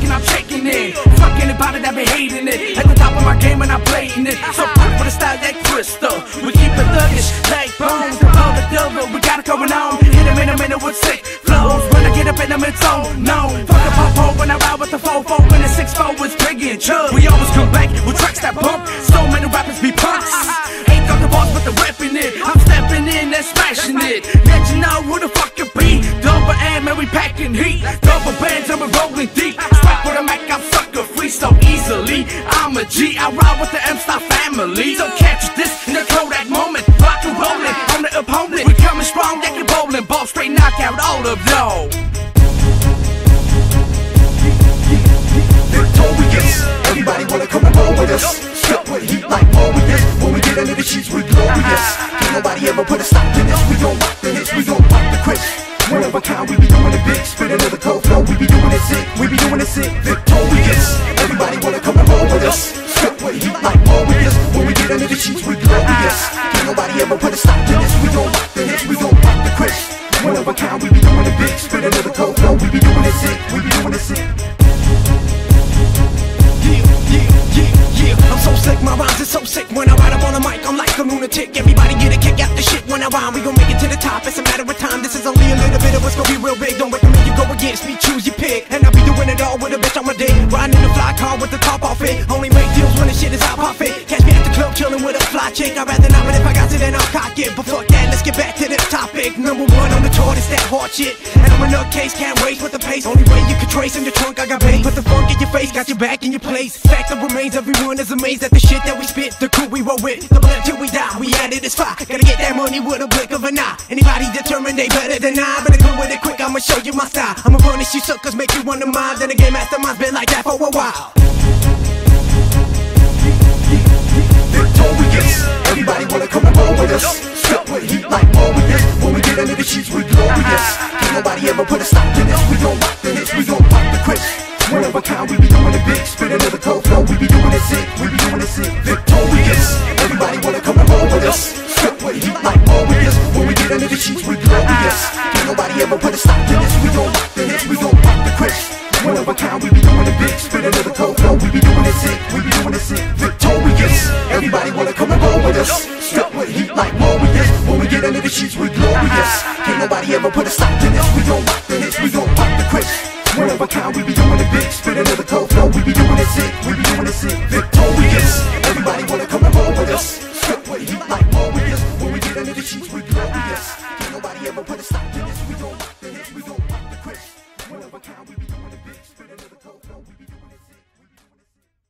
and I'm shaking it. Fuck anybody that be hating it. At the top of my game and I'm playing it. So quick with a style like Crystal. We keep it thuggish like bones. The blow the devil, we got it going on. Hit him in a minute with sick flows. When I get up in them, it's on. No, fuck a pop when I ride with the 4-4. When the 6-4 is Biggie and Chubb. We always come back with tracks that bump. So many rappers be punks. Ain't got the balls, but the whipping it. I'm stepping in and smashing it. Let you know who the fuck it be. Double M and we packing heat. Double bands and we rolling deep. Strike with a Mac, I'm sucker free so easily. I'm a G, I ride with the M-Star family. So catch this in the Kodak moment. Rock and rolling on the opponent. We coming strong, like a bowling ball. Straight knock out all of y'all. Victorious, everybody wanna come and roll with us. Step with heat like warriors. When we get into the sheets, we glorious. Can't nobody ever put a stop to this. We gon' rock the hits, we gon' rock the crisp. One of a kind, we be doing it big. Spit another cold flow, we be doing it sick. We be doing it sick. Victorious, everybody wanna come and roll with us. Step with heat like warriors. When we get into the sheets, we glorious. Can't nobody ever put a stop to this. We gon' rock the hits, we gon' rock the crisp. One of a kind, we be doing it big. Spit another cold flow, we be doing it sick. We be doing it sick. I'm so sick, my rhymes are so sick. When I ride up on the mic, I'm like a lunatic. Everybody get a kick out the shit when I rhyme. We gon' make it to the top, it's a matter of time. This is only a little bit of what's gonna be real big. Don't recommend you go against me, choose your pick. And I'll be doing it all with a bitch on my dick. Riding in a fly car with the top off it. Only make deals when the shit is out off it. Catch me at the club chillin' with a fly chick. I'd rather not, but if I got it then I'll cock it. But fuck that, let's get back to this topic. Number one on the chart is that hard shit. And I'm a nutcase, can't race with the pace. Only way you can trace in the trunk, I got bass. Put the funk in your face, got your back in your place. Fact that remains, everyone is amazed at the shit that we spit. The crew we roll with, the blood till we die. We at it as fire, gotta get that money with a blink of an eye. Anybody determined they better than I, better come with it quick, I'ma show you my style. I'ma punish you suckers, make you one of mine. Then again, mastermind's been like that for a while. Victorious, everybody wanna come and roll with us. Step with heat like warriors. When we get into the sheets, we glorious. Can't nobody ever put a stop to this. We gon' rock the hits, we gon' rock the crisp. One of a kind, we be doing it big. Spit another cold flow, we be doing it sick. We be doing it sick. Victorious, everybody wanna come and roll with us. Step with heat like warriors. When we get into the sheets, we glorious. Can't nobody ever put a stop to this. We gon' rock the hits, we gon' rock the crisp. One of a kind, we be doing it big. Spit another cold flow, we be doing it sick. We be doing it sick. Victorious, everybody wanna come and roll with us. Step with heat like warriors. When we get into the sheets, we glorious. Can't nobody ever put a stop to this. We gon' rock the hits, we gon' rock the crisp. One of a kind, we be doing it big. Spit another cold flow, we be doing it sick. We be doing it sick. Victorious, everybody wanna come and roll with us. Step with heat like warriors. When we get into the sheets, we glorious.